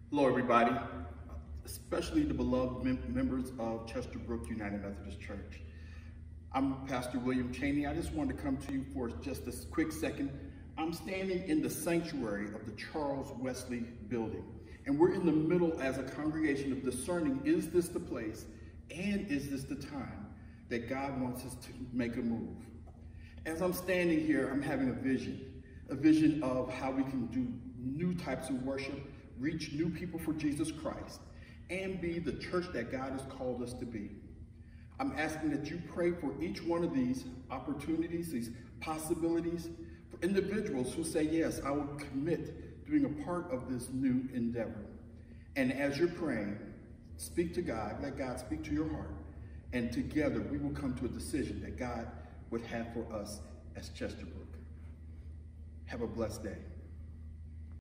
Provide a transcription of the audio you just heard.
Hello, everybody, especially the beloved members of Chesterbrook United Methodist Church. I'm Pastor William Cheney. I just wanted to come to you for just a quick second. I'm standing in the sanctuary of the Charles Wesley building, and we're in the middle as a congregation of discerning, is this the place and is this the time that God wants us to make a move? As I'm standing here, I'm having a vision of how we can do new types of worship, reach new people for Jesus Christ, and be the church that God has called us to be. I'm asking that you pray for each one of these opportunities, these possibilities, for individuals who say, yes, I will commit to being a part of this new endeavor. And as you're praying, speak to God, let God speak to your heart, and together we will come to a decision that God would have for us as Chesterbrook. Have a blessed day.